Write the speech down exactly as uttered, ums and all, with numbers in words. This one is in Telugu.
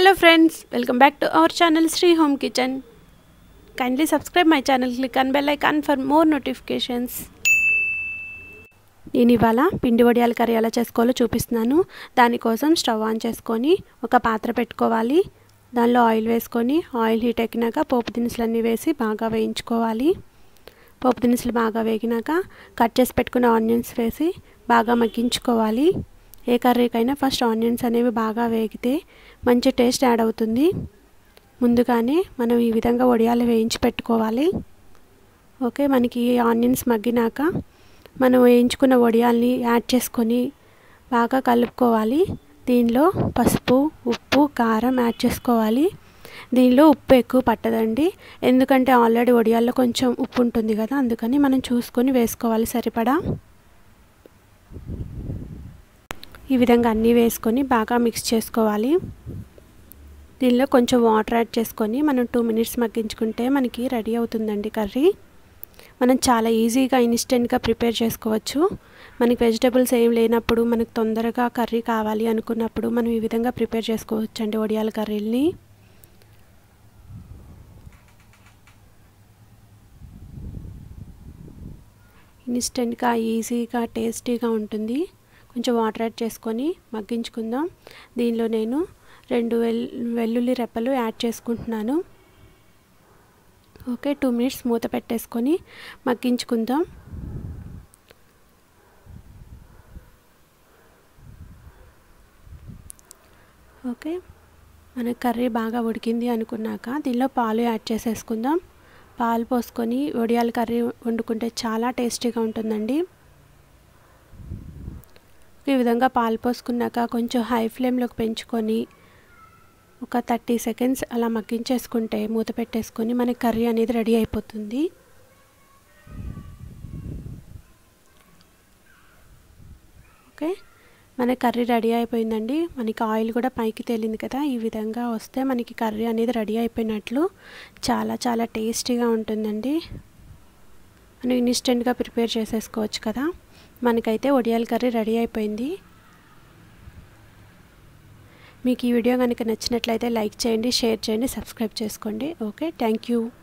Hello friends, welcome back to our channel Sri Home Kitchen. Kindly subscribe my channel, click on bell icon for more notifications. నేను ఇవాళ పిండి వడియాల కర్రీ ఎలా చేసుకోవాలో చూపిస్తున్నాను. దానికోసం స్టవ్ ఆన్ చేసుకొని ఒక పాత్ర పెట్టుకోవాలి. దానిలో ఆయిల్ వేసుకొని ఆయిల్ హీట్ ఎక్కినాక పోపు దినుసులన్నీ వేసి బాగా వేయించుకోవాలి. పోపు దినుసులు బాగా వేగినాక కట్ చేసి పెట్టుకున్న ఆనియన్స్ వేసి బాగా మగ్గించుకోవాలి. ఏ కర్రీకైనా ఫస్ట్ ఆనియన్స్ అనేవి బాగా వేగితే మంచి టేస్ట్ యాడ్ అవుతుంది. ముందుగానే మనం ఈ విధంగా వడియాలు వేయించి పెట్టుకోవాలి. ఓకే, మనకి ఆనియన్స్ మగ్గినాక మనం వేయించుకున్న వడియాల్ని యాడ్ చేసుకొని బాగా కలుపుకోవాలి. దీనిలో పసుపు, ఉప్పు, కారం యాడ్ చేసుకోవాలి. దీనిలో ఉప్పు ఎక్కువ పట్టదండి, ఎందుకంటే ఆల్రెడీ వడియాల్లో కొంచెం ఉప్పు ఉంటుంది కదా, అందుకని మనం చూసుకొని వేసుకోవాలి సరిపడా. ఈ విధంగా అన్నీ వేసుకొని బాగా మిక్స్ చేసుకోవాలి. దీనిలో కొంచెం వాటర్ యాడ్ చేసుకొని మనం టూ మినిట్స్ మగ్గించుకుంటే మనకి రెడీ అవుతుందండి కర్రీ. మనం చాలా ఈజీగా ఇన్స్టెంట్గా ప్రిపేర్ చేసుకోవచ్చు. మనకి వెజిటబుల్స్ ఏం లేనప్పుడు, మనకు తొందరగా కర్రీ కావాలి అనుకున్నప్పుడు మనం ఈ విధంగా ప్రిపేర్ చేసుకోవచ్చు అండి వడియాల కర్రీని. ఇన్స్టెంట్గా ఈజీగా టేస్టీగా ఉంటుంది. కొంచెం వాటర్ యాడ్ చేసుకొని మగ్గించుకుందాం. దీనిలో నేను రెండు వెల్ వెల్లుల్లి రెప్పలు యాడ్ చేసుకుంటున్నాను. ఓకే, టూ మినిట్స్ మూత పెట్టేసుకొని మగ్గించుకుందాం. ఓకే, మన కర్రీ బాగా ఉడికింది అనుకున్నాక దీనిలో పాలు యాడ్ చేసేసుకుందాం. పాలు పోసుకొని వడియాల కర్రీ వండుకుంటే చాలా టేస్టీగా ఉంటుందండి. ఈ విధంగా పాలు పోసుకున్నాక కొంచెం హై ఫ్లేమ్లోకి పెంచుకొని ఒక థర్టీ సెకండ్స్ అలా మగ్గించేసుకుంటే మూత పెట్టేసుకొని మన కర్రీ అనేది రెడీ అయిపోతుంది. ఓకే, మన కర్రీ రెడీ అయిపోయిందండి. మనకి ఆయిల్ కూడా పైకి తేలింది కదా, ఈ విధంగా వస్తే మనకి కర్రీ అనేది రెడీ అయిపోయినట్లు. చాలా చాలా టేస్టీగా ఉంటుందండి. మనం ఇన్స్టెంట్గా ప్రిపేర్ చేసేసుకోవచ్చు కదా. మనకైతే వడియాల కర్రీ రెడీ అయిపోయింది. మీకు ఈ వీడియో కనుక నచ్చినట్లయితే లైక్ చేయండి, షేర్ చేయండి, సబ్స్క్రైబ్ చేసుకోండి. Okay, thank you.